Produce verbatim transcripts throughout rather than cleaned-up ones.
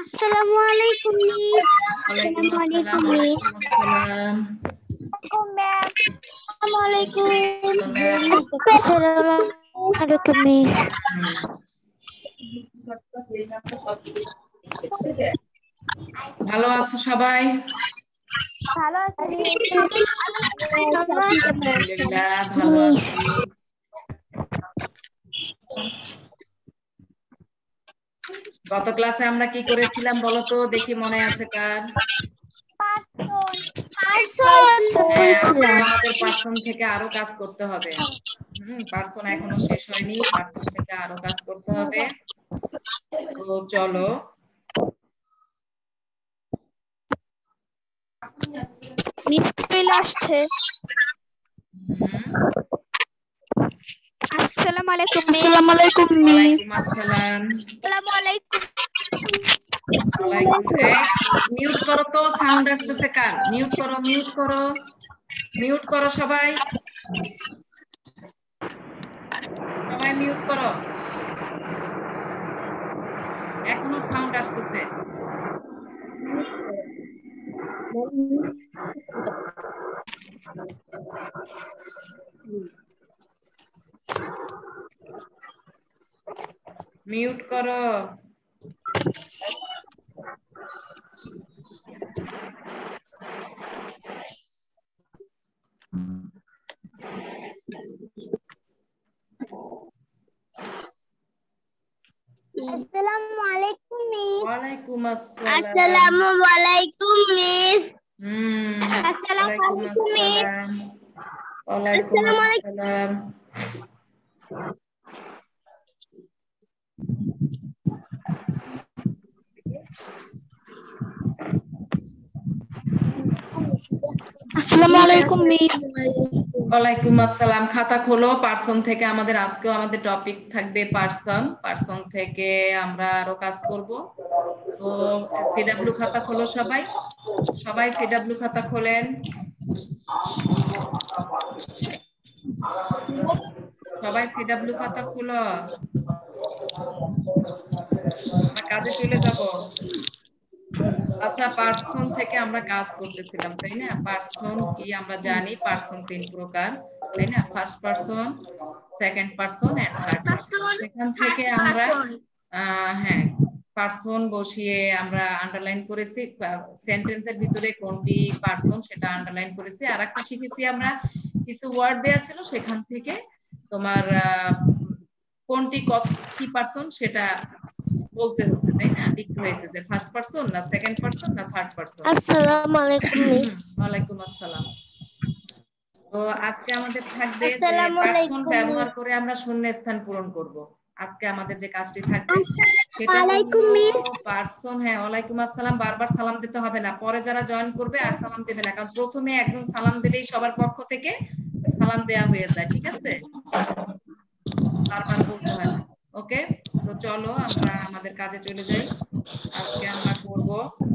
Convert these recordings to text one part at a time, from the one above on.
Assalamualaikum Miss. Waalaikumsalam. Assalamualaikum. Assalamualaikum Miss. ভালো আছো সবাই? ভালো আছি। আলহামদুলিল্লাহ ভালো আছি। গত ক্লাসে আমরা কি করেছিলাম বলো তো, দেখি মনে আছে কার? আমাদের পার্সন থেকে আরো কাজ করতে হবে। হুম, পার্সন এখনো শেষ হয়নি, পার্সন থেকে আরো কাজ করতে হবে। তো চলো মিস চলে আসছে। আসসালামু আলাইকুম মিস। আসসালামু আলাইকুম মিস। ওয়ালাইকুম আসসালাম। আসসালামু আলাইকুম। ওয়ালাইকুম। এই মিউট করো তো, সাউন্ড আসতেছে কার? মিউট করো, মিউট করো, মিউট করো সবাই, সবাই মিউট করো, এখনো সাউন্ড আসতেছে। মিউট করো। Assalamualaikum Miss. ওয়ালাইকুম আসসালাম। Assalamualaikum Miss. হুম, Assalamualaikum Miss. আসসালাম। ওয়ালাইকুম আসসালাম। Assalamualaikum Miss. ওয়ালাইকুম আসসালাম। খাতা খোলো। পার্সন থেকে আমাদের আজকেও আমাদের টপিক থাকবে পার্সন। পার্সন থেকে আমরা আরো কাজ করব। তো সিডব্লিউ খাতা খোলো সবাই, সবাই সিডব্লিউ খাতা খোলেন। সবাই সিডব্লিউ খাতা খোলো, আমরা কাজে চলে যাব। আচ্ছা, পার্সন থেকে আমরা কাজ করতেছিলাম তাই না? পার্সন কি আমরা জানি, পার্সন তিন প্রকার তাই না? First person, second person and third person. সেখান থেকে আমরা হ্যাঁ পার্সন বসিয়ে আমরা আন্ডারলাইন করেছি, সেন্টেন্সের ভিতরে কোনটি পার্সন সেটা আন্ডারলাইন করেছি। আর একটা শিখেছি আমরা, কিছু ওয়ার্ড দেয়া ছিল সেখান থেকে তোমার কোনটি কি পার্সন সেটা বলতে হচ্ছে তাই না? লিখতে হয়েছে যে ফার্স্ট পারসন না সেকেন্ড পারসন না থার্ড পারসন। আসসালামু আলাইকুম মিস। ওয়ালাইকুম আসসালাম। তো আজকে আমাদের থাকবে যে পারসন ব্যবহার করে আমরা শূন্যস্থান পূরণ করব। আজকে আমাদের যে কাজটি থাকবে সেটা হলো পারসন। হ্যাঁ, ওয়ালাইকুম আসসালাম। বারবার সালাম দিতে হবে না, পরে যারা জয়েন করবে আর সালাম দেবে না, কারণ প্রথমে একজন সালাম দিলেই সবার পক্ষ থেকে সালাম দেয়া হয়ে যায়, ঠিক আছে? বারবার বলতে হয় না। ওকে, তো চলো আমরা আমাদের কাজে চলে যাই। আজকে আমরা করব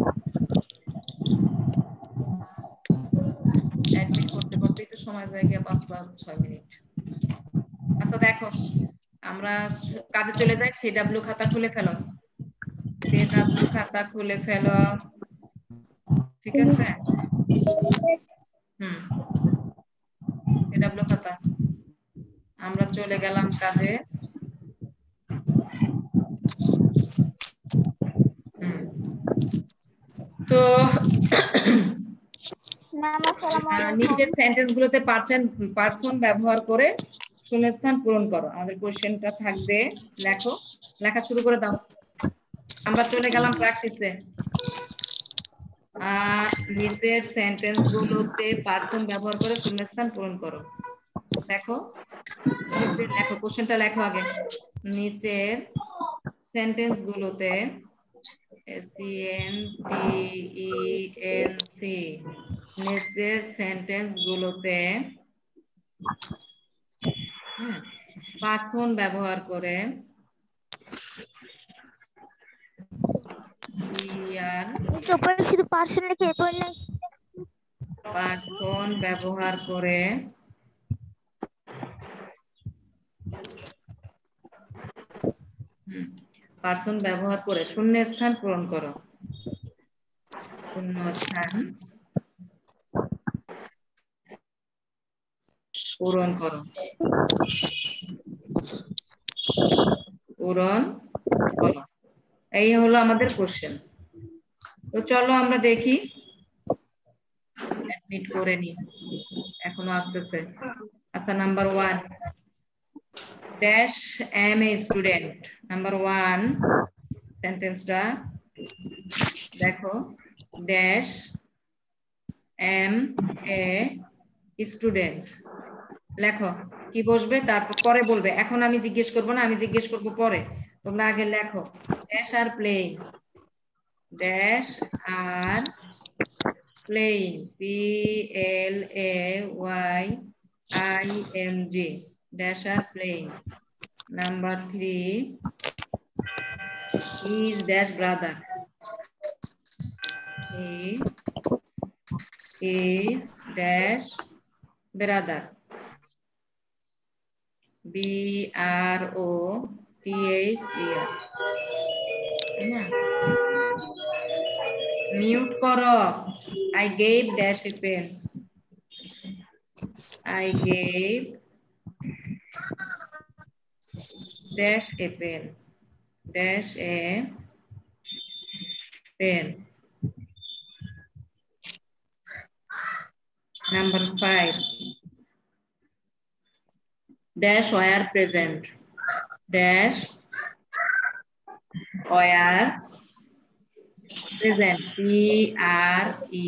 অ্যাডমিট করতে করতেই তো সময় যায় গিয়ে পাঁচ ছয় মিনিট। আচ্ছা দেখো, আমরা কাজে চলে যাই। সিডব্লিউ খাতা খুলে ফেলো, সিডব্লিউ খাতা খুলে ফেলো, ঠিক আছে? হুম, সিডব্লিউ খাতা। আমরা চলে গেলাম কাজে। তো নিচের সেন্টেন্স গুলোতে পার্সন পার্সন ব্যবহার করে শূন্যস্থান পূরণ করো। আমাদের কোশ্চেনটা থাকবে, লেখো, লেখা শুরু করে দাও। আমরা চলে গেলাম প্র্যাকটিসে। নিচের সেন্টেন্স গুলোতে পার্সন ব্যবহার করে শূন্যস্থান পূরণ করো। দেখো, নিচে লেখো, কোশ্চেনটা লেখো আগে। নিচের সেন্টেন্স গুলোতে S E N T E N C নিচের সেন্টেন্স গুলোতে পার্সন ব্যবহার করে শুধু পার্সন লিখে পার্সন ব্যবহার করে পার্সন ব্যবহার করে শূন্য স্থান পূরণ করো। শূন্য স্থান পূরণ করো। পূরণ করো। এই হলো আমাদের কোশ্চেন। তো চলো আমরা দেখি, অ্যাডমিট করে নি, এখনো আসতেছে। আচ্ছা, number one, dash M A student. Number one সেন্টেন্সটা দেখো, ড্যাশ এম এ স্টুডেন্ট লেখো। কি বসবে তারপর পরে বলবে, এখন আমি জিজ্ঞেস করবো না, আমি জিজ্ঞেস করবো পরে, তোমরা আগে লেখো। Dash are playing, dash are playing, P L A Y I N G, dash are playing. Number three, is dash brother, he is dash brother, B R O T H E R. Mute করো। I gave dash a pen. I gave dash a pen. Dash a pen. Number five. Dash wire present. Dash wire present. P R E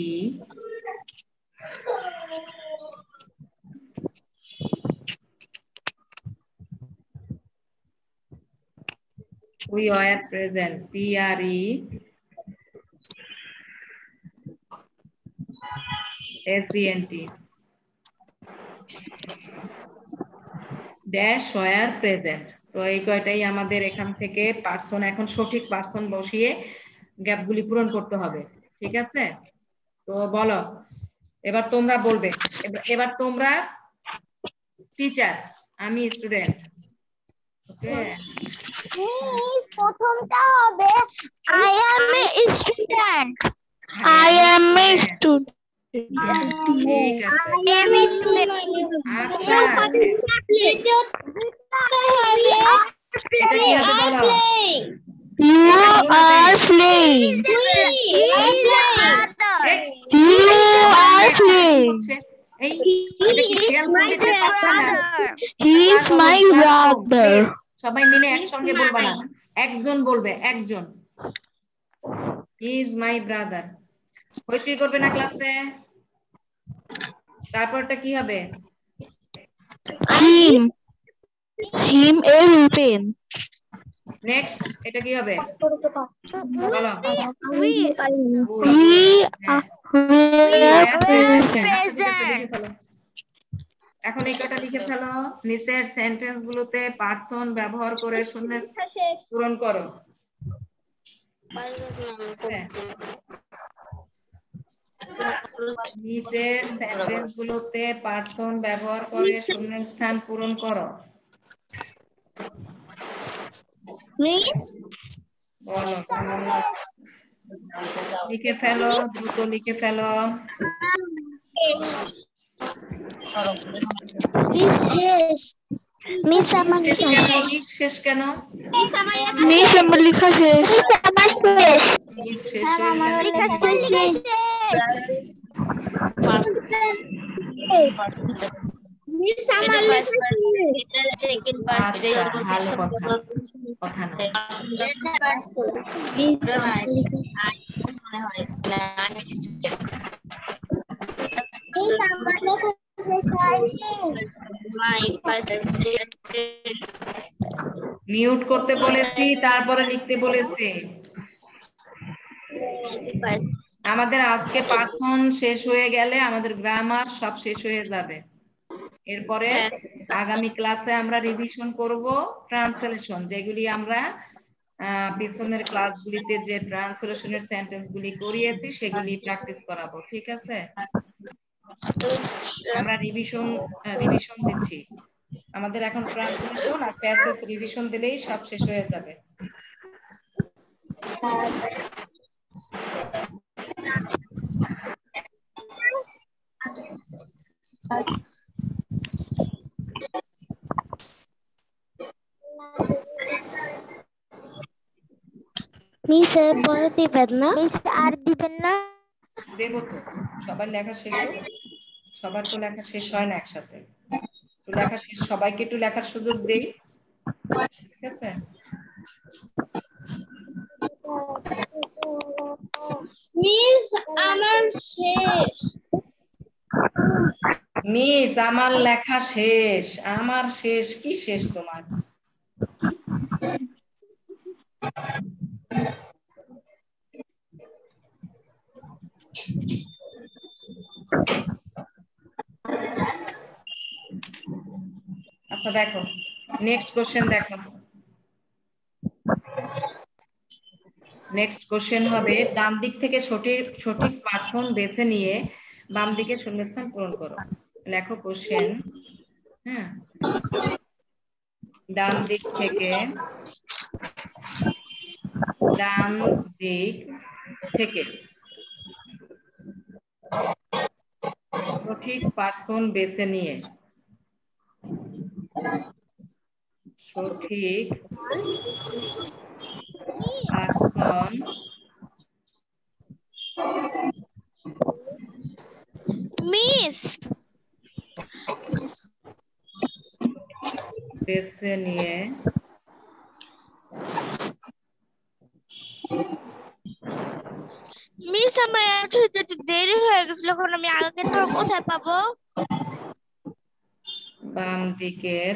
we were present. P R E S E N T. Dash were present. তো এই কয়টাই আমাদের এখান থেকে person, এখন সঠিক person বসিয়ে গ্যাপগুলি পূরণ করতে হবে। ঠিক আছে, তো বলো, এবার তোমরা বলবে। এবার তোমরা টিচার, আমি স্টুডেন্ট। ওকে, প্রথমটা হবে I am a student. I am a student. ঠিক আছে। I am a student. আচ্ছা, এটা কি হবে বলো? You are playing. You are playing. এই এটা কি খেয়াল করে দেখতে পাচ্ছ না? He is my brother. সবাই মিলে একসঙ্গে বলবা না, একজন বলবে, একজন। He is my brother. হইচই করবে না ক্লাসে। তারপরটা কি হবে? Him. Him a pen. Next এটা কি হবে? বলো। We. We are present. এখন এই কটা লিখে ফেলো। নিচের সেন্টেন্স গুলোতে পার্সন ব্যবহার করে শূন্য পূরণ করো। নিচের সেন্টেন্স গুলোতে পার্সন ব্যবহার করে শূন্য স্থান পূরণ করো। Miss. বলো, লিখে ফেলো, দ্রুত লিখে ফেলো। Miss শেষ। মিস আমার লেখা শেষ। মিস শেষ কেন? মিস আমার লেখা শেষ। মিস আমার শেষ। মিস শেষ আমার লেখা শেষ। মিস আমার লেখা শেষ। আচ্ছা, ভালো কথা, কথা না। মিস আমার লেখা শেষ হয়নি। মিউট করতে বলেছি, তারপরে লিখতে বলেছি। আমাদের আজকে পার্সন শেষ হয়ে গেলে আমাদের গ্রামার সব শেষ হয়ে যাবে। এরপরে আগামী ক্লাসে আমরা রিভিশন করব ট্রান্সলেশন, যেগুলি আমরা পিছনের ক্লাসগুলিতে যে ট্রান্সলেশনের সেন্টেন্স গুলি করিয়েছি সেগুলি প্র্যাকটিস করাবো। ঠিক আছে, আমরা রিভিশন রিভিশন দিচ্ছি। আমাদের এখন ট্রান্সলেশন আর প্যাসেজ রিভিশন দিলেই সব শেষ হয়ে যাবে। মিস পরে দিবেন না? মিস আর দিবেন না? দেবো তো, সবার লেখা শেষ হোক। সবার তো লেখা শেষ হয় না একসাথে, তো লেখা শেষ, সবাইকে একটু লেখার সুযোগ দেই, ঠিক আছে? মিস আমার শেষ। মিস আমার লেখা শেষ। আমার শেষ? কি শেষ তোমার? আচ্ছা দেখো, নেক্সট কোশ্চেন দেখো। নেক্সট কোশ্চেন হবে, ডান দিক থেকে সঠিক সঠিক পার্সন বেছে নিয়ে বাম দিকে শূন্যস্থান পূরণ করো। লেখো কোশ্চেন। হ্যাঁ, ডান দিক থেকে ডান দিক থেকে সঠিক পার্সন বেছে নিয়ে সঠিক পার্সন মিস বেছে নিয়ে মিস আমার আসতে একটু দেরি হয়ে গেছিল, এখন আমি আগের পর কোথায় পাবো? বাম দিকের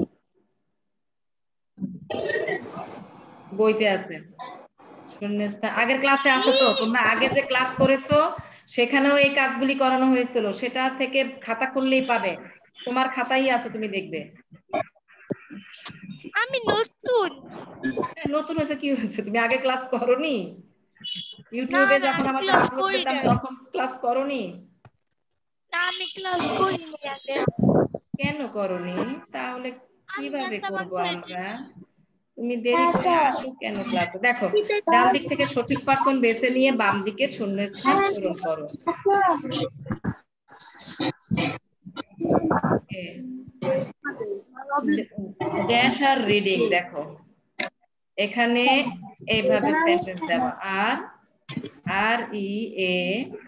বইতে আছে শূন্যস্থান। আগের ক্লাসে আছে তো, তোমরা আগে যে ক্লাস করেছো সেখানেও এই কাজগুলি করানো হয়েছিল, সেটা থেকে খাতা খুললেই পাবে। তোমার খাতাই আছে, তুমি দেখবে। আমি নতুন। নতুন হয়েছে কি হয়েছে, তুমি আগে ক্লাস করোনি? ইউটিউবে যখন আমাদের আপলোড পেতাম তখন ক্লাস করোনি? না, আমি ক্লাস করিনি আগে। কেন করোনি? তাহলে আমি কিভাবে জানতাম করব করে আমরা? তুমি দেরি করে আসো কেন ক্লাসে? দেখো, ডান দিক থেকে সঠিক পার্সন বেছে নিয়ে বাম দিকে শূন্যস্থান পূরণ করো। ড্যাশ আর রিডিং দেখো, এখানে এইভাবে সেন্টেন্স দেওয়া, আর আর ই এ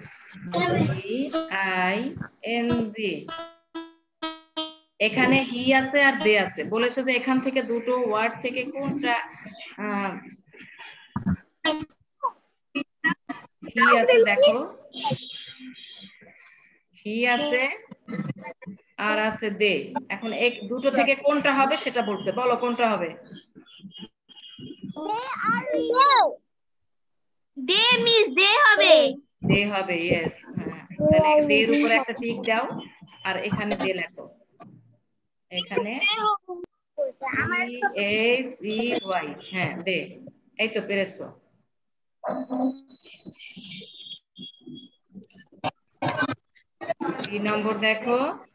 আই এন জি। এখানে হি আছে আর দে আছে, বলেছে যে এখান থেকে দুটো ওয়ার্ড থেকে কোনটা হি আছে, দেখো হি আছে আর আছে দে। এখন এক দুটো থেকে কোনটা হবে সেটা বলছে, বলো কোনটা হবে? দে মিস, দে হবে। দে হবে, ইয়েস। হ্যাঁ, তাহলে দে এর উপরে একটা টিক দাও আর এখানে দে লেখো। এখানে এস ই ওয়াই, হ্যাঁ দে। এই তো পেরেছো। দুই নম্বর দেখো,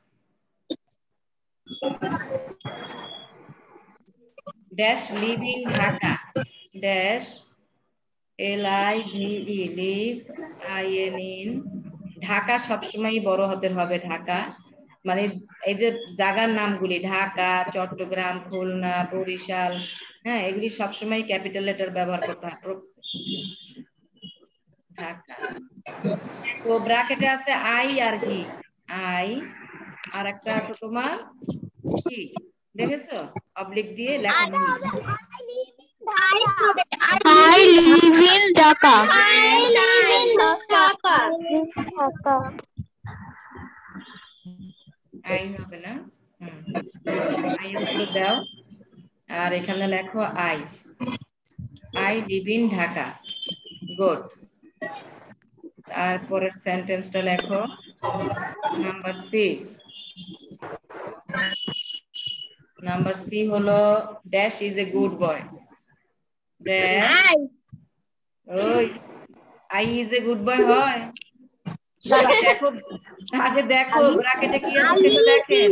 dash live in Dhaka, dash L I V E live I N in Dhaka সবসময় বড় হাতের হবে, ঢাকা মানে এই যে জায়গার নামগুলি ঢাকা, চট্টগ্রাম, খুলনা, বরিশাল, হ্যাঁ এগুলি সবসময় ক্যাপিটাল লেটার ব্যবহার করতে হয়। ঢাকা। তো ব্র্যাকেটে আছে আই আর হি, আই আর একটা আছে তোমার কি দেখেছো, অবলিক দিয়ে লেখো he. I live in Dhaka. I live in Dhaka. I হবে না, হুম আই এর উপরে দাও আর এখানে লেখো I, I live in Dhaka. Good. তারপরের সেন্টেন্সটা লেখো, নাম্বার সি। নাম্বার সি হলো dash is a good boy, dash ওই I is a good boy হয়? দেখো আগে দেখো ব্র্যাকেটে কি আছে সেটা দেখেন।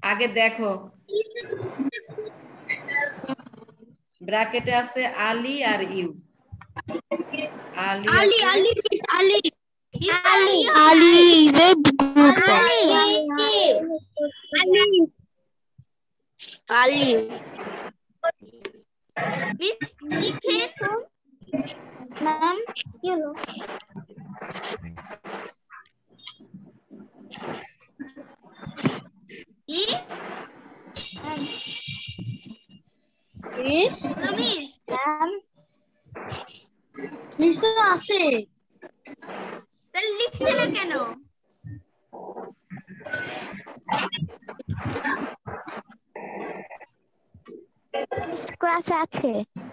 আগে দেখো ব্র্যাকেটে আছে আলী আর ইউ। আলী Ali, আছে Ali, Miss Ali. Ali. Ali is a good boy. Ali. Ali. Miss लिखे तुम Ma'am, you know. ई Miss. Miss Ma'am. Miss তো আছে। তাহলে লিখছে না কেন? ক্লাস আছে।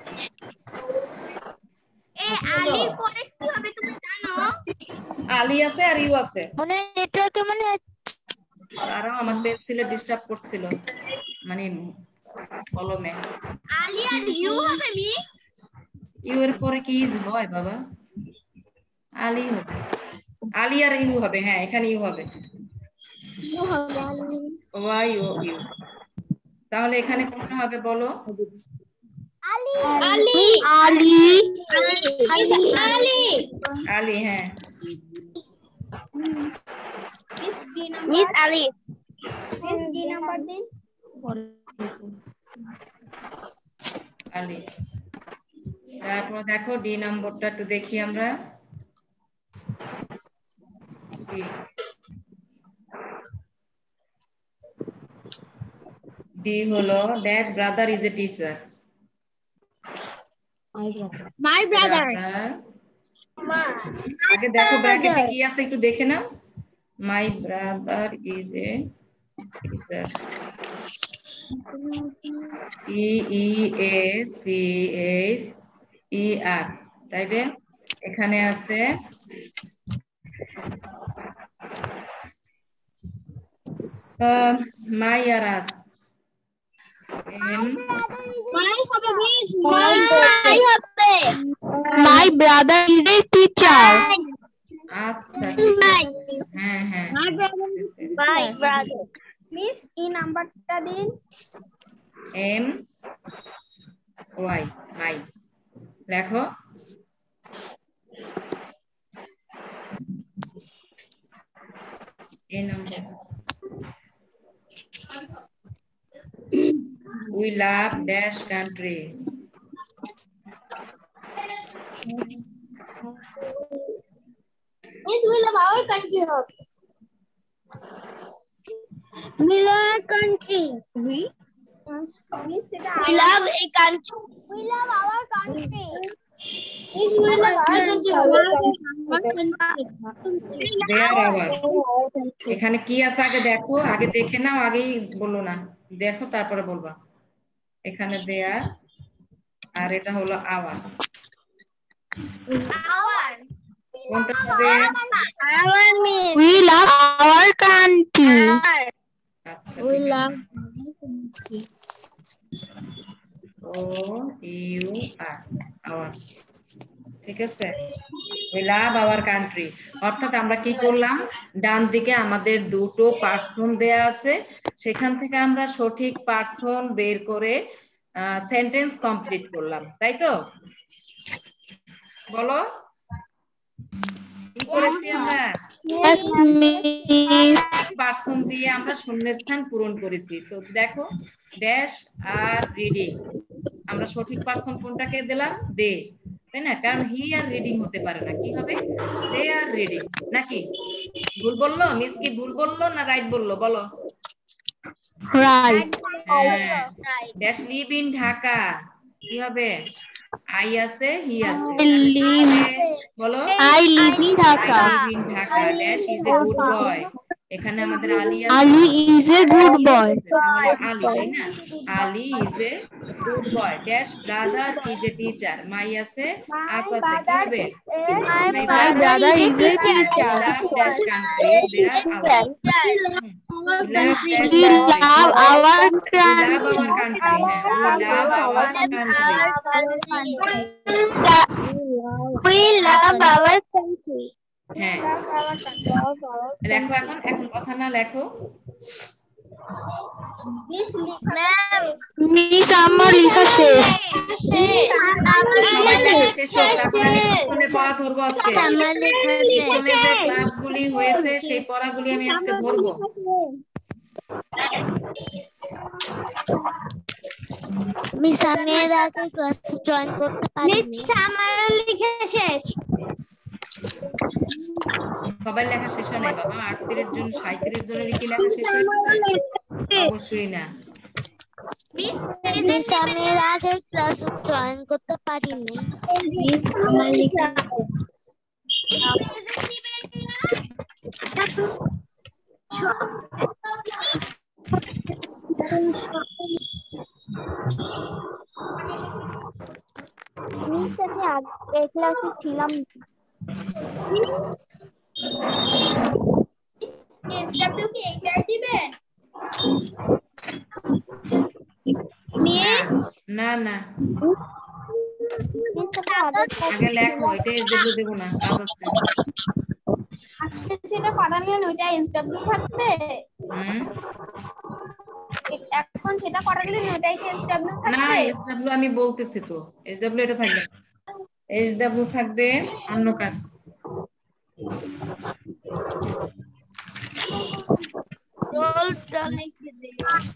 এ আলির পরে কি হবে তুমি জানো? আলী আছে আর ইউ আছে। মনে নেটওয়ার্কে মনে তারাও আমার পেন্সিলে ডিস্টার্ব করছিল মানে কলমে। আলি আর ইউ হবে মি? ইউ এর পরে কি হয় বাবা? আলী হবে। আলী আর ইউ হবে, হ্যাঁ এখানে ইউ হবে। Y O U. তাহলে এখানে কোনটা হবে বলো? আলী আলী আলী আলী আলী, হ্যাঁ। Miss Ali miss D number দিন। আলী। তারপর দেখো ডি নম্বরটা একটু দেখি আমরা। ডি হলো dash brother is a teacher. My brother. আগে দেখো ব্র্যাকেটে কি আছে একটু দেখে নাও। My brother is a teacher. E E A C H E R, তাই না? এখানে আছে মাই আর আস। এম মাই হবে মিস মাই হবে my brother is a teacher. আচ্ছা ঠিক আছে, হ্যাঁ হ্যাঁ মাই ব্রাদার মিস ই নাম্বারটা দিন। এম ওয়াই মাই লেখো। এই number we love dash country. Miss, we love our country. We love our country. We? We love a country. We love our country. Miss, we love our country. They are our. এখানে কি আছে আগে দেখো, আগে দেখে নাও, আগেই বলো না, দেখো তারপরে বলবা। এখানে দেয়ার আর এটা হলো আওয়ার। আওয়ার কোনটা হবে? Our means. We love our country. আচ্ছা We ঠিক love আছে। ও ইউ আর আওয়ার, ঠিক আছে। We love our country, অর্থাৎ আমরা কি করলাম, ডান দিকে আমাদের দুটো পার্সন দেয়া আছে, সেখান থেকে আমরা সঠিক পার্সন বের করে সেন্টেন্স কমপ্লিট করলাম, তাই তো? বলো কি করেছি আমরা? পার্সন দিয়ে আমরা শূন্যস্থান পূরণ করেছি। তো দেখো ড্যাশ আর রিডিং, আমরা সঠিক পার্সন কোনটাকে দিলাম? দে, তাই না? কারণ হি আর রিডিং হতে পারে না, কি হবে? দে আর রিডিং, নাকি? ভুল বললো মিস? কি ভুল বললো না রাইট বললো বলো? right. Dash live in Dhaka, কি হবে? আই আছে হি আছে, বলো I live in Dhaka. I live in Dhaka. Dash is a good boy, এখানে আমাদের আলী আছে। Ali is a good boy. Ali, তাই না? Ali is a good boy. Dash brother is a teacher, my আছে আস আছে, কি হবে? My brother is a teacher. Love dash country, they are our. We love our We love our country. We love our country. We love our country. হ্যাঁ লেখো এখন, এখন কথা না লেখো। ম্যাম মিস আমার লেখা শেষ সবার লেখা শেষ হোক, তারপরে আমি টিউশনের পড়া ধরবো আজকে। আমার লেখা টিউশনে যে ক্লাসগুলি হয়েছে সেই পড়াগুলি আমি আজকে ধরবো। মিস আমি এর আগে ক্লাস জয়েন করতে পারিনি। মিস আমার লেখা শেষ। সবার লেখা শেষ হয় নাই বাবা, আটত্রিশ জন সাঁইত্রিশ জনের কি লেখা শেষ হয়েছে? অবশ্যই না। মিস আমি এর আগে ক্লাস জয়েন করতে পারিনি। মিস আমার লেখা মিস আমি আগে ক্লাসে ছিলাম। এসডব্লিউ কি এইটাই দিবেন? মিস না না আগে লেখো, এটা এসডব্লিউ দেব না কাগজে। আজকে সেটা পাঠালেন ওইটা এসডব্লিউ থাকবে। হুম এখন সেটা পাঠালেন ওইটাই কি এসডব্লিউ থাকবে? না এসডব্লিউ আমি বলতেছি তো, এসডব্লিউ এটা থাকবে, এসডব্লিউ থাকবে অন্য কাজ। রোলটা লিখে দিন।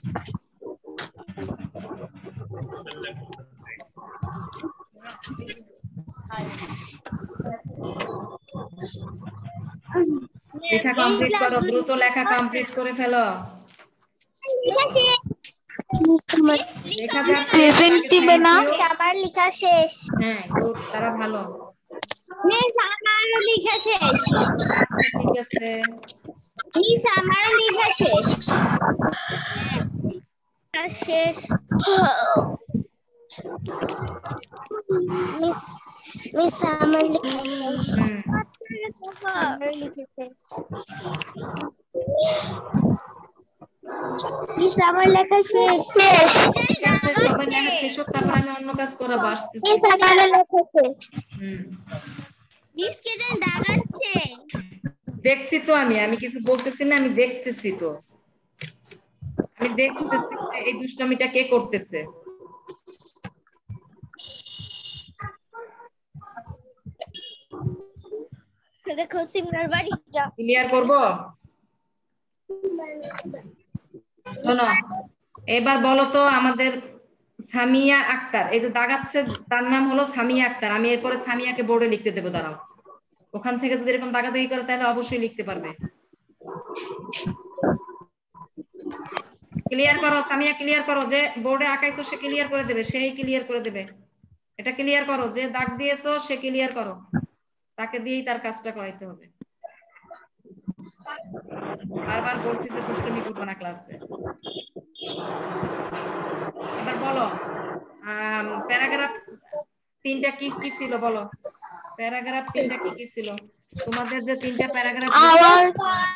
লেখা কমপ্লিট করো, দ্রুত লেখা কমপ্লিট করে ফেলো। লেখা যা প্রেজেন্ট দিবে না, আমার লেখা শেষ। হ্যাঁ গুড, তারা ভালো। মিস আমার লেখা শেষ। আচ্ছা ঠিক আছে। মিস আমার লেখা শেষ। শেষ। মিস মিস আমার লেখা হুম মিস আমার লেখা শেষ। ঠিক আছে, সবার লেখা শেষ হোক, তারপর আমি অন্য কাজ করাবো, আসতেছি। মিস আমার লেখা শেষ। হুম মিস কে যেন দাগাচ্ছে। দেখছি তো, আমি আমি কিছু বলতেছি না, আমি দেখতেছি তো, আমি দেখতেছি যে এই দুষ্টামিটা কে করতেছে। দেখো সিমরার বাড়িটা ক্লিয়ার করব। শোনো এবার বলো তো, আমাদের সামিয়া আক্তার, এই যে দাগাচ্ছে তার নাম হলো সামিয়া আক্তার, আমি এরপরে সামিয়াকে বোর্ডে লিখতে দেবো, দাঁড়াও। ওখান থেকে যদি এরকম দাগাদাগি করে তাহলে অবশ্যই লিখতে পারবে। ক্লিয়ার করো সামিয়া, ক্লিয়ার করো, যে বোর্ডে আঁকাইছো সে ক্লিয়ার করে দেবে, সেই ক্লিয়ার করে দেবে। এটা ক্লিয়ার করো, যে দাগ দিয়েছো সে ক্লিয়ার করো, তাকে দিয়েই তার কাজটা করাইতে হবে। বারবার বলছি যে দুষ্টুমি করবো না ক্লাসে। এবার বলো প্যারাগ্রাফ তিনটা কি কি ছিল, বলো প্যারাগ্রাফ তিনটা কি কি ছিল তোমাদের, যে তিনটা paragraph our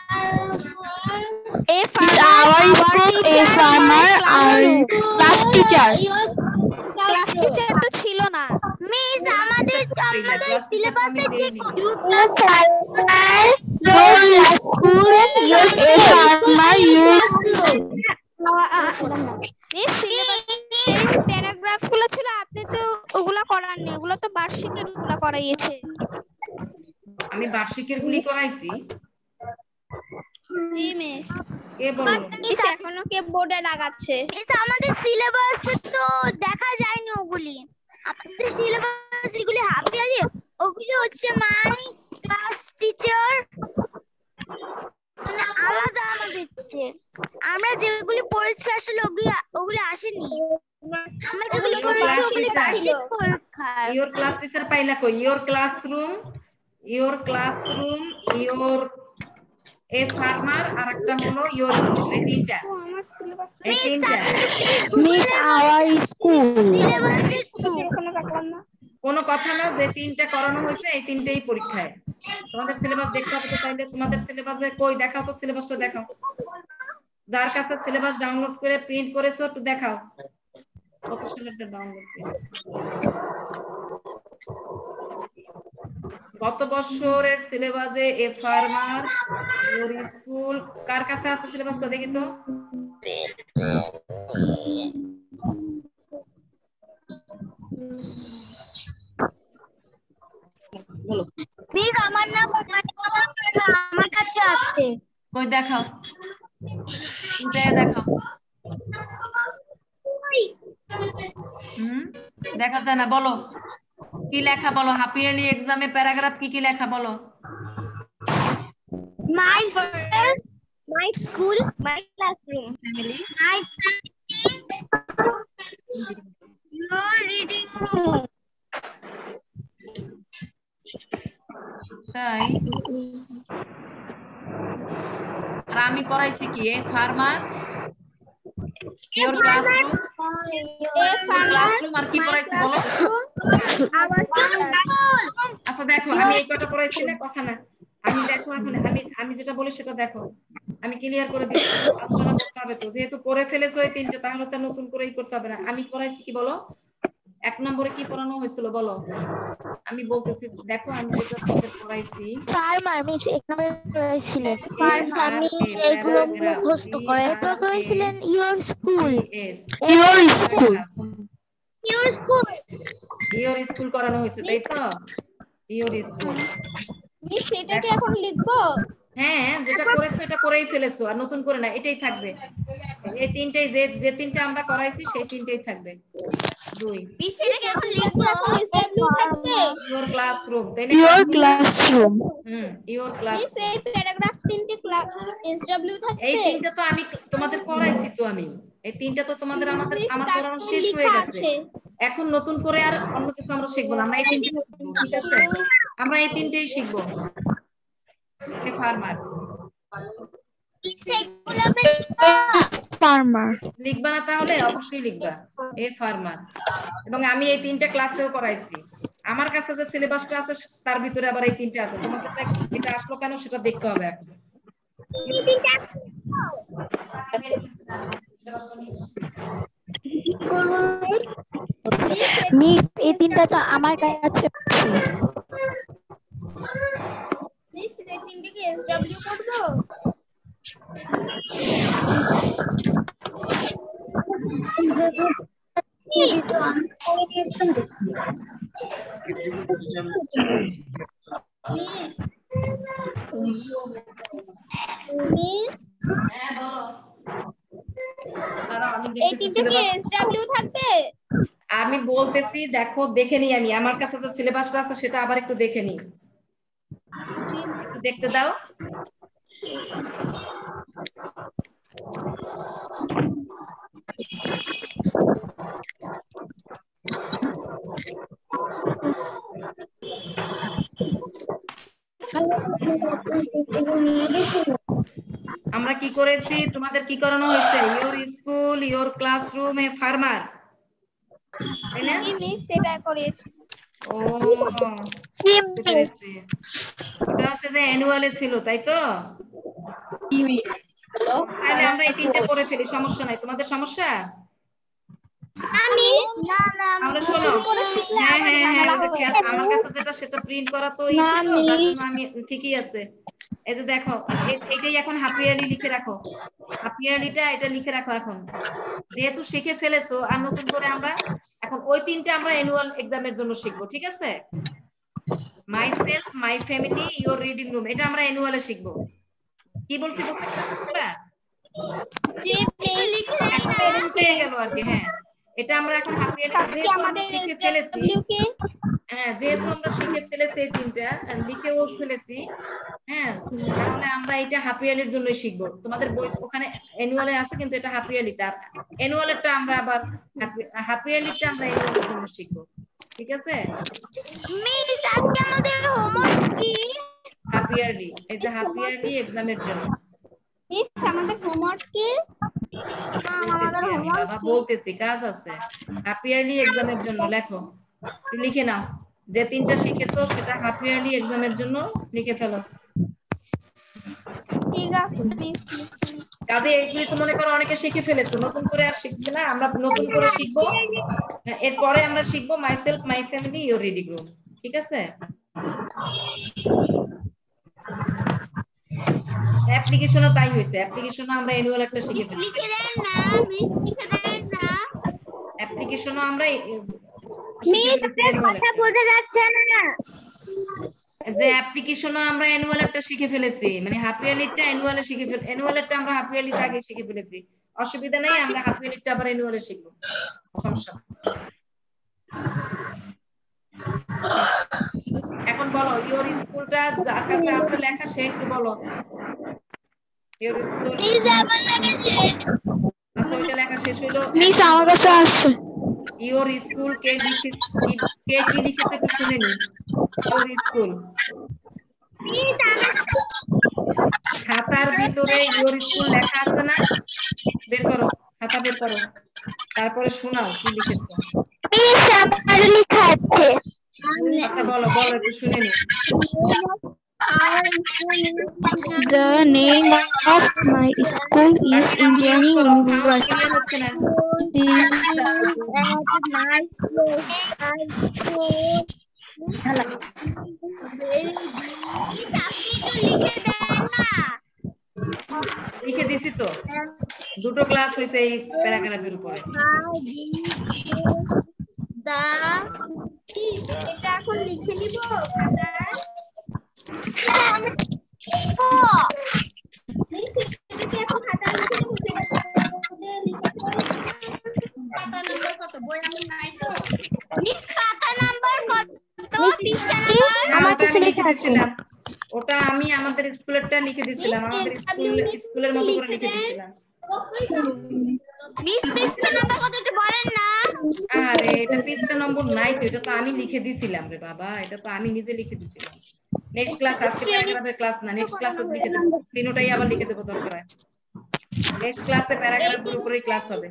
a farmer, a farmer our class teacher class teacher তো ছিল না মিস, আমাদের আমাদের সিলেবাসে যে your farmer your school your a farmer your miss সিলেবাসে প্যারাগ্রাফ গুলো ছিল, আপনি তো ওগুলা করাননি, ওগুলো তো বার্ষিকের গুলো করাইয়েছে। আমি বার্ষিকের গুলি করাইছি। জি মিস। কে বললো? মিস এখনো কে বোর্ডে লাগাচ্ছে? মিস আমাদের সিলেবাসে তো দেখা যায়নি ওগুলি, আমাদের সিলেবাস এগুলি হাফ ইয়ারলি, ওগুলি হচ্ছে মাই ক্লাস টিচার মানে আলাদা আমাদের হচ্ছে, আমরা যেগুলি পড়েছি আসলে ওগুলি ওগুলি আসেনি, আমরা যেগুলি পড়েছি ওগুলি বার্ষিক পরীক্ষা। ইওর ক্লাস টিচার পাইলা কই? Your classroom, your classroom, your a farmer, আর একটা হলো ইওর স্কুল, এই তিনটা। আমার সিলেবাস এই তিনটা মিস আওয়ার স্কুল সিলেবাস একটু কোনো রাখলাম না, কোনো কথা না, যে তিনটা করানো হয়েছে এই তিনটেই পরীক্ষায়। তোমাদের সিলেবাস দেখতে হবে তো, তাইলে তোমাদের সিলেবাসে কই দেখাও তো, সিলেবাসটা দেখাও, যার কাছে সিলেবাস ডাউনলোড করে প্রিন্ট করেছো একটু দেখাও, কত সালেরটা ডাউনলোড করে। গত বছরের সিলেবাসে এ ফার্মার ইওর স্কুল কার কাছে আছে সিলেবাসটা দেখি তো। মিস আমার নাম আমার কাছে আছে। কই দেখাও, উঠে দেখাও। হুম, দেখা যায় না, বলো কি লেখা, বলো হাফ ইয়ারলি এক্সামে প্যারাগ্রাফ কি কি লেখা বলো। My first, my school, my classroom, family, my family, your reading room. তাই আর আমি পড়াইছি কি a farmer, your classroom, A farmer, classroom আর কি পড়াইছি বলো। our school. আচ্ছা দেখো আমি এই কটা পড়াইছি না, কথা না, আমি দেখো এখন আমি আমি যেটা বলি সেটা দেখো, আমি ক্লিয়ার করে দিচ্ছি, আলোচনা করতে হবে তো, যেহেতু পড়ে ফেলেছো এই তিনটে তাহলে তো নতুন করেই করতে হবে না। আমি পড়াইছি কি বলো, এক নম্বরে কি পড়ানো হয়েছিল বলো, আমি বলতেছি দেখো আমি যেটা তোমাদের পড়াইছি। ফার্মার মিস এক নম্বরে পড়াইছিলেন। ফার্মার আমি এগুলো মুখস্থ করে পড়াইছিলেন your school, S your school, your school, your school করানো হয়েছে তাই তো, ইওর স্কুল। মিস এটা কি এখন লিখবো? হ্যাঁ যেটা করেছো এটা করেই ফেলেছো, আর নতুন করে না, এটাই থাকবে, এই তিনটেই যে যে তিনটে আমরা করাইছি সেই তিনটেই থাকবে। দুই মিস এটা কি এখন লিখবো? এখন এসডব্লিউ থাকবে ইওর ক্লাসরুম, তাই না, ইওর ক্লাসরুম। হুম ইওর ক্লাস। মিস এই প্যারাগ্রাফ তিনটে এসডব্লিউ থাকবে। এই তিনটা তো আমি তোমাদের করাইছি তো, আমি এই তিনটা তো তোমাদের আমাদের আমার পড়ানো শেষ হয়ে গেছে, এখন নতুন করে আর অন্য কিছু আমরা শিখবো না, আমরা এই তিনটে শিখবো, ঠিক আছে, আমরা এই তিনটেই শিখবো। ফার্মার ফার্মার লিখবা না তাহলে, অবশ্যই লিখবা এ ফার্মার, এবং আমি এই তিনটা ক্লাসেও করাইছি, আমার কাছে যে সিলেবাসটা আছে তার ভিতরে আবার এই তিনটা আছে, তোমাকে এটা আসলো কেন সেটা দেখতে হবে এখন। মিস এই তিনটা তো আমার কাছে আছে। মিস এই তিনটা কি এসডব্লিউ করব? মিস হ্যাঁ বলো, দাঁড়াও আমি এই তিনটা কি এসডব্লিউ থাকবে? আমি বলতেছি দেখো দেখে নি, আমি আমার কাছে যে সিলেবাসটা আছে সেটা আবার একটু দেখে নি, একটু দেখতে দাও। আমরা কি করেছি, তোমাদের কি করানো হয়েছে, your school, your classroom, a farmer, তাই না? মিস সেটা করেছি। ও এটা হচ্ছে যে অ্যানুয়ালে ছিল তাই তো, তাহলে আমরা এই তিনটে করে ফেলি, সমস্যা নাই, তোমাদের সমস্যা? আমি না না আমরা শোনো, হ্যাঁ হ্যাঁ হ্যাঁ আমার কাছে যেটা সেটা প্রিন্ট করা তো ছিল, তার জন্য আমি ঠিকই আছে। এই যে দেখো এটাই এখন হাফ ইয়ারলি লিখে রাখো, হাফ ইয়ারলিটা এটা লিখে রাখো এখন, যেহেতু শিখে ফেলেছো আর নতুন করে আমরা এখন ওই তিনটা আমরা অ্যানুয়াল এক্সামের জন্য শিখবো, ঠিক আছে, myself, my family, your reading room, এটা আমরা অ্যানুয়ালে শিখবো। কি বলছি বুঝতে পারছো? যে লিখে হয়ে গেল আর কি, হ্যাঁ এটা আমরা এখন হাফ ইয়ারলি আমাদের শিখে ফেলেছি, হ্যাঁ যেহেতু আমরা শিখে ফেলেছি এই তিনটা লিখেও ফেলেছি, হ্যাঁ তাহলে আমরা এটা হাফ ইয়ারলির জন্যই শিখবো। তোমাদের বই ওখানে অ্যানুয়ালে আছে কিন্তু এটা হাফ ইয়ারলিটা, অ্যানুয়ালেরটা আমরা আবার হাফ ইয়ারলিটা আমরা অ্যানুয়ালের জন্য শিখবো, ঠিক আছে। মিস আজকে আমাদের হোমওয়ার্ক কি? হাফ ইয়ারলি, এই যে হাফ ইয়ারলি এক্সামের জন্য। মিস আমাদের হোমওয়ার্ক কি? আমাদের হোমওয়ার্ক বাবা বলতেছি কাজ আছে, হাফ ইয়ারলি এক্সামের জন্য লেখো, লিখে নাও, যে তিনটা শিখেছো সেটা হাফ ইয়ারলি এক্সামের জন্য লিখে ফেলো, ঠিক আছে মিস। কাজে এইগুলি তো মনে করো অনেকে শিখে ফেলেছো, নতুন করে আর শিখবে না, আমরা নতুন করে শিখবো, এরপরে আমরা শিখবো myself, my family, your reading room, ঠিক আছে। অ্যাপ্লিকেশনও তাই হয়েছে, অ্যাপ্লিকেশনও আমরা অ্যানুয়াল একটা শিখে ফেলেছি। লিখে দেন না মিস, লিখে দেন না অ্যাপ্লিকেশনও আমরা মিস, কথা বোঝা যাচ্ছে না। যে অ্যাপ্লিকেশনও আমরা অ্যানুয়াল একটা শিখে ফেলেছি, মানে হাফ ইয়ারলিটা অ্যানুয়ালে শিখে ফেল অ্যানুয়ালটা আমরা হাফ ইয়ারলিতে আগে শিখে ফেলেছি। অসুবিধা নেই, আমরা হাফ ইয়ারলিটা আবার অ্যানুয়ালে শিখবো, সমস্যা নেই। এখন বলো ইওর স্কুলটা যার কাছে আছে লেখা সে একটু বলো ইওর স্কুল। মিস আমার লাগেছে আচ্ছা ওইটা লেখা শেষ হইলো। মিস আমার কাছে আছে ইওর স্কুল কে লিখে কে কি লিখেছে একটু শুনে নি। ইওর স্কুল মিস আমার খাতার ভিতরে ইওর স্কুল লেখা আছে না? বের করো, খাতা বের করো, তারপরে শোনাও কি লিখেছো। মিস আমার লেখা আছে। আচ্ছা বলো বলো একটু শুনে নি। The name of my school is Engineering University. হচ্ছে না লিখে দিছি তো, দুটো ক্লাস হয়েছে এই প্যারাগ্রাফের উপরে। এটা এখন লিখে নিব ওটা আমি আমাদের স্কুলেরটা লিখে দিছিলাম, আমাদের স্কুল স্কুলের মতো করে লিখে দিছিলাম। মিস পৃষ্ঠা নাম্বার কত একটু বলেন না। আরে এটা পৃষ্ঠা নম্বর নাই তো, এটা তো আমি লিখে দিছিলাম রে বাবা, এটা তো আমি নিজে লিখে দিছিলাম। নেক্সট ক্লাস আজকে প্যারাগ্রাফের ক্লাস না, নেক্সট ক্লাসে লিখে দেব, তিনটাই আবার লিখে দেব দরকার হয়। নেক্সট ক্লাসে প্যারাগ্রাফের উপরেই ক্লাস হবে।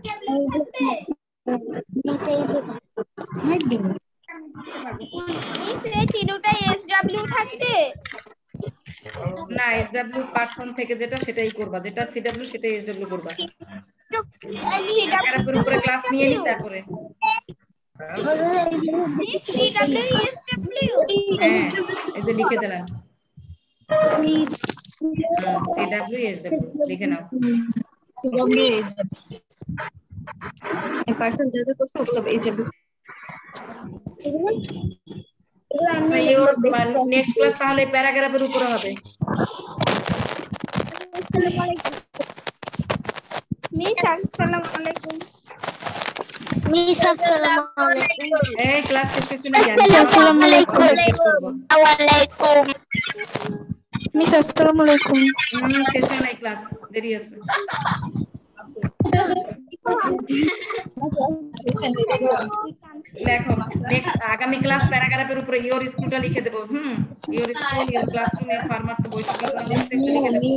মিস এই তিনটাই এসডব্লিউ থাকবে না, এসডব্লিউ পার্সন থেকে যেটা সেটাই করবা, যেটা সিডব্লিউ সেটাই এসডব্লিউ করবা। প্যারাগ্রাফের উপরে ক্লাস নিয়ে নি তারপরে সিডব্লিউ এসডব্লিউ হ্যাঁ এই যে লিখে দিলাম সিডব্লিউ এসডব্লিউ লিখে নাও। সিডব্লিউ এসডব্লিউ এই পার্সন যেটা করছে সব এসডব্লিউ। নেক্সট ক্লাস তাহলে প্যারাগ্রাফের উপরে হবে। মিস আসসালামু আলাইকুম। মিস আসসালামু আলাইকুম। এই ক্লাস শেষ হইছে না? আসসালামু আলাইকুম। ওয়া আলাইকুম। মিস আসসালামু আলাইকুম। হুম শেষ হয় নাই ক্লাস, দেরি আছে। দেখো নেক্সট আগামী ক্লাস প্যারাগ্রাফের উপরে ইওর স্কুলটা লিখে দেব। হুম your school your classroom your farmer তো বৈশাখ লিখে দেব।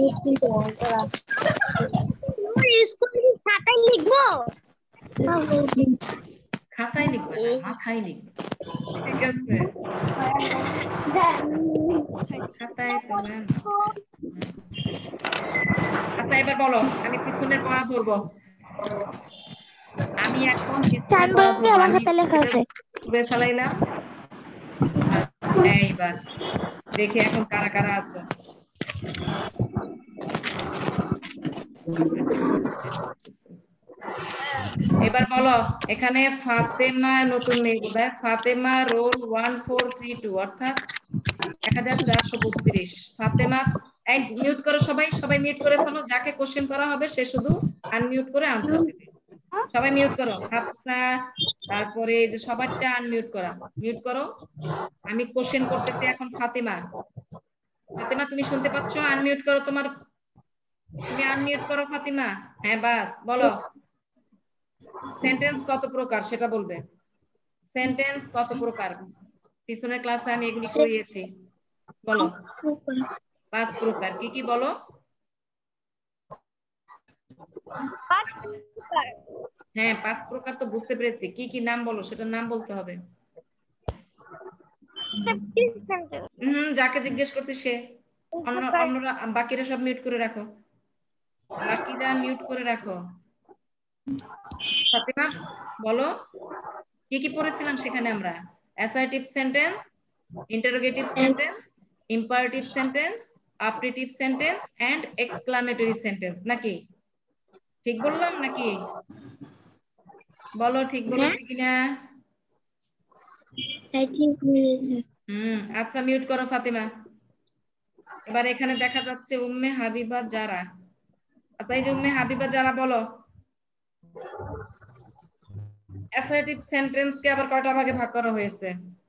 স্কুল খাতায় লিখবো? খাতায় লিখবে না, মাথায় লিখবে, ঠিক আছে? খাতায় তো ম্যাম। আচ্ছা এবার বলো, আমি পিছনের পড়া ধরবো। আমি এখন পিছনের পড়া ধরবো। আমার খাতায় লেখা আছে। পুরো চালাইলাম। এইবার দেখি এখন কারা কারা আছে। এবার বলো এখানে ফাতেমা নতুন মেয়ে বোধহয়, Fatema roll one four three two অর্থাৎ এক হাজার চারশো বত্রিশ। ফাতেমা এক মিউট করো, সবাই সবাই মিউট করে ফেলো, যাকে কোশ্চেন করা হবে সে শুধু আনমিউট করে আনসার দেবে। সবাই মিউট করো, হাফসা তারপরে যে সবারটা আনমিউট করা, মিউট করো। আমি কোশ্চেন করতেছি এখন ফাতেমা। ফাতেমা তুমি শুনতে পাচ্ছ? আনমিউট করো তোমার, তুমি আনমিউট করো ফাতেমা। হ্যাঁ বাস বলো সেন্টেন্স কত প্রকার সেটা বলবে। সেন্টেন্স কত প্রকার? পিছনের ক্লাসে আমি এগুলি করিয়েছি, বলো। পাঁচ প্রকার। কি কি বলো? হ্যাঁ পাঁচ প্রকার তো বুঝতে পেরেছি, কি কি নাম বলো, সেটার নাম বলতে হবে। হুম যাকে জিজ্ঞেস করছি সে। অন্য অন্যরা বাকিরা সব মিউট করে রাখো, বাকিরা মিউট করে রাখো। ফাতেমা বলো কি কি পড়েছিলাম সেখানে আমরা? Assertive sentence, interrogative sentence, imperative sentence operative sentence and exclamatory sentence, নাকি ঠিক বললাম নাকি? বলো ঠিক বলেছি কিনা? হুম, আচ্ছা মিউট করো ফাতেমা। এবার এখানে দেখা যাচ্ছে উম্মে হাবিবা যারা। আচ্ছা এই যে উম্মে হাবিবা যারা, বলো অ্যাসার্টিভ সেন্টেন্স কে আবার কয়টা ভাগে ভাগ করা হয়েছে?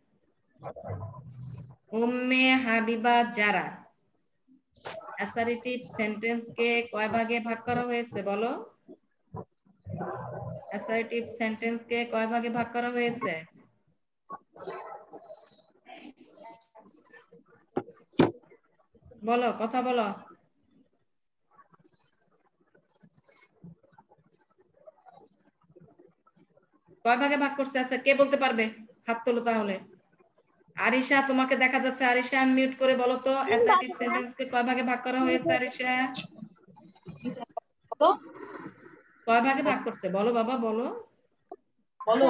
উম্মে হাবিবা যারা অ্যাসার্টিভ সেন্টেন্স কে কয় ভাগে ভাগ করা হয়েছে বলো? অ্যাসার্টিভ সেন্টেন্স কে কয় ভাগে ভাগ করা হয়েছে? বলো, কথা বলো। কয় ভাগে ভাগ করছে? আচ্ছা কে বলতে পারবে? হাত তোলো তাহলে। আরিশা, তোমাকে দেখা যাচ্ছে। আরিশা আনমিউট করে বলো তো অ্যাসার্টিভ সেন্টেন্স কে কয় ভাগে ভাগ করা হয়েছে? আরিশা কয় ভাগে ভাগ করছে বলো বাবা, বলো বলো।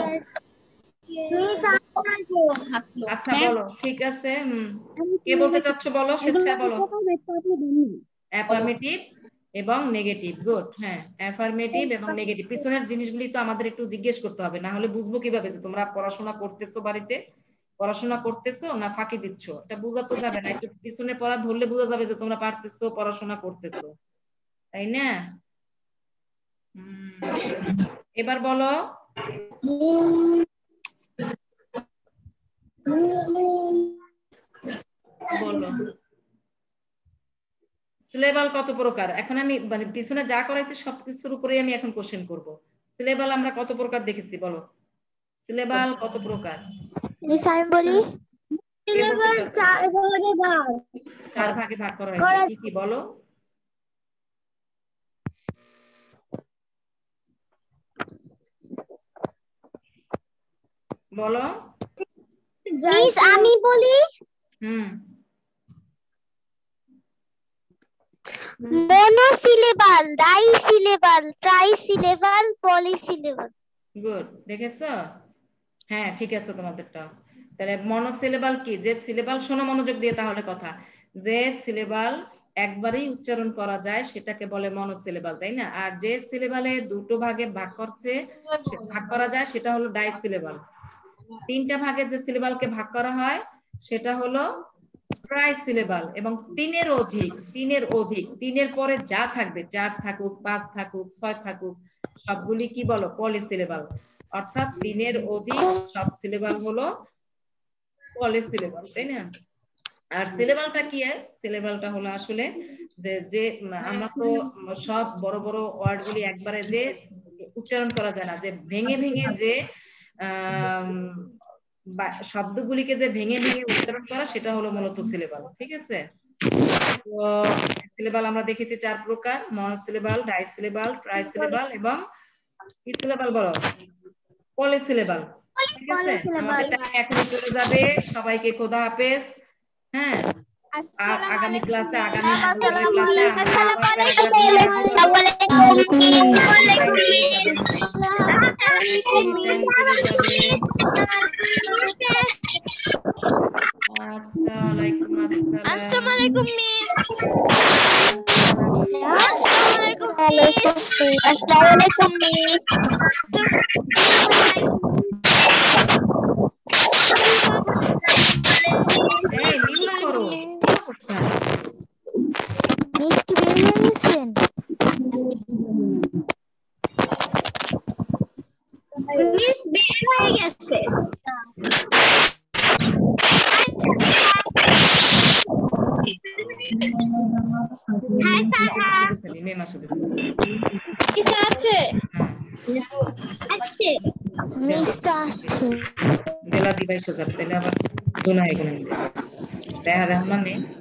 আচ্ছা বলো, ঠিক আছে। হুম, কে বলতে চাচ্ছ বলো, স্বেচ্ছায় বলো। অ্যাফার্মেটিভ এবং নেগেটিভ। গুড। হ্যাঁ, অ্যাফার্মেটিভ এবং নেগেটিভ। পিছনের জিনিসগুলি তো আমাদের একটু জিজ্ঞেস করতে হবে, না হলে বুঝবো কিভাবে যে তোমরা পড়াশোনা করতেছো, বাড়িতে পড়াশোনা করতেছো না ফাঁকি দিচ্ছ? এটা বোঝা তো যাবে না। একটু পিছনে পড়া ধরলে বোঝা যাবে যে তোমরা পারতেছো, পড়াশোনা করতেছো, তাই না? হুম, এবার বলো বলো সিলেবাল কত প্রকার? এখন আমি মানে পিছনে যা করাইছি সবকিছুর উপরে আমি এখন কোশ্চেন করব। সিলেবাল আমরা কত প্রকার দেখেছি বলো? সিলেবাল কত প্রকার? মিস আমি বলি সিলেবাল চার ভাগে ভাগ চার ভাগে ভাগ করা হয়েছে। কি কি বলো? বলো মিস আমি বলি হুম মনোসিলেবাল, ডাইসিলেবাল, ট্রাইসিলেবাল, পলিসিলেবাল। গুড, দেখেছো? হ্যাঁ ঠিক আছে তোমাদেরটা। তাহলে মনোসিলেবাল কি? যে সিলেবাল, শোনো মনোযোগ দিয়ে তাহলে কথা, যে সিলেবাল একবারই উচ্চারণ করা যায় সেটাকে বলে মনোসিলেবাল, তাই না? আর যে সিলেবালে দুটো ভাগে ভাগ করছে ভাগ করা যায় সেটা হলো ডাইসিলেবাল। তিনটা ভাগে যে সিলেবালকে ভাগ করা হয় সেটা হলো ট্রাইসিলেবাল। এবং তিনের অধিক, তিনের অধিক, তিনের পরে যা থাকবে, চার থাকুক, পাঁচ থাকুক, ছয় থাকুক, সবগুলি কি বলো? পলিসিলেবাল। অর্থাৎ তিনের অধিক সব সিলেবাল হলো পলিসিলেবাল, তাই না? আর সিলেবালটা কি? সিলেবালটা হলো আসলে যে যে আমরা তো সব বড় বড় ওয়ার্ড গুলি একবারে যে উচ্চারণ করা যায় না, যে ভেঙে ভেঙে যে আহ শব্দগুলিকে যে ভেঙে ভেঙে উচ্চারণ করা, সেটা হলো মূলত সিলেবাল। ঠিক আছে? তো সিলেবাল আমরা দেখেছি চার প্রকার: মনোসিলেবাল, ডাইসিলেবাল, ট্রাইসিলেবাল এবং কি সিলেবাল বলো? পলিসিলেবাল। ঠিক আছে? আমাদের টাইম এখনই চলে যাবে। সবাইকে খোদা হাফেজ। হ্যাঁ, আর আগামী ক্লাসে, আগামী মঙ্গলবার ক্লাসে আমরা আবার আচ্ছা, ওয়ালাইকুম আসসালাম। আসসালামু আলাইকুম মিস। আসসালামু আলাইকুম মিস। এই মিউট করো। মিস কি বের হয়ে গেছেন? মিস বের হয়ে গেছে। Hi sir. মেম আসলে কি আছে? আছে মিসটা আছে। দেলা দিবাই সোজা তাহলে আবার দোনা এখানে দেখা দেখলাম